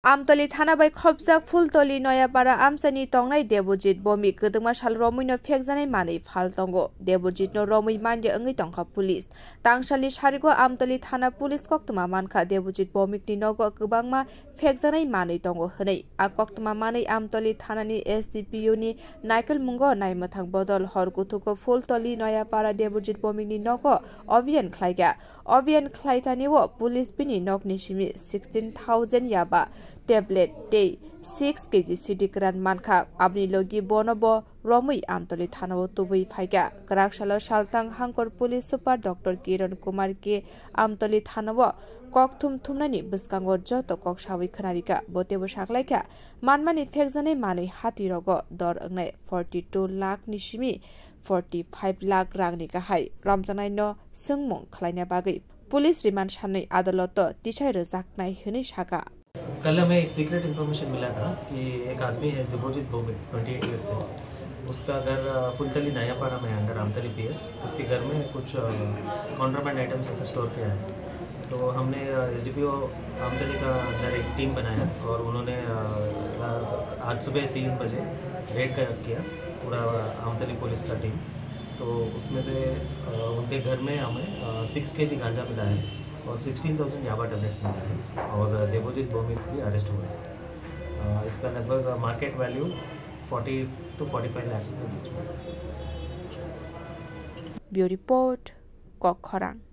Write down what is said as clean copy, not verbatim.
Amtoli Thana by Khobjak Fultoli Noyapara Amsani Tongnai Debojit Bomi Kuduma Shal Romuino Fexane Mani Faltongo Debojit no Romu Mandi Angi Tongka Police Tangshali Sharigo Amtoli Thana Police Koktuma Manka Debojit Bomik Ninogo Kubangma Fexane Mani Tongo Hane Akoktuma Mani Amtoli Thanani SDPU ni Michael Mungo Naimatang Bodol Horgutuko Fultoli Noyapara Debojit Bomik Ninogo Ovian Klaiga Ovian Klaitaniwo Police Bini Nok Nishimi 16,000 Yaba tablet day 6 kg city kran manka abni logi bonobo romui amtoli thanawo tubui phaiga karakshala saltang hangkor police super dr kiran kumar ke amtoli thanawo kokthum thumnani biskango joto kok sawi khanarika botebo saklaika manmani fekjane mani hati rogo dor angnai 42 lakh nishimi 45 lakh rangni kahai ramjanai no sungmung khlaina bagai police remand sanai adaloto tisai rjaknai hini saka कल हमें एक secret information मिला था कि एक आदमी है Debojit बोमिक 28 years है, उसका घर फुलतली नयापाड़ा में अंडर आमतली PS। उसके घर में कुछ कॉन्ट्राबैंड आइटम्स ऐसे स्टोर किया है। तो हमने SDPO आमतली का अंदर एक टीम बनाया और उन्होंने आज सुबह 3 बजे रेड किया पूरा आमतली पुलिस का टीम। तो उसमें से उनके घर में हमें 6 kg गांजा मिला है और 16,000 याबा टैबलेट्स मिला है और देबोजित बोमिक भी अरेस्ट हुआ है। इसका लगभग मार्केट वैल्यू 40 to 45 लाख के बीच में। Bureau report कोखरांग।